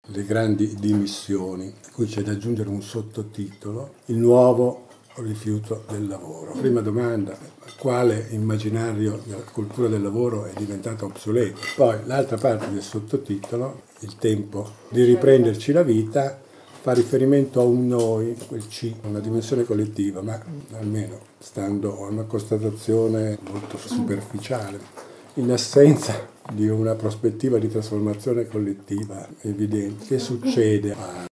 le grandi dimissioni, a cui c'è da aggiungere un sottotitolo, il nuovo rifiuto del lavoro. Prima domanda, quale immaginario della cultura del lavoro è diventato obsoleto? Poi l'altra parte del sottotitolo, il tempo di riprenderci la vita, fa riferimento a un noi, quel C, una dimensione collettiva, ma almeno stando a una constatazione molto superficiale, in assenza di una prospettiva di trasformazione collettiva evidente. Che succede a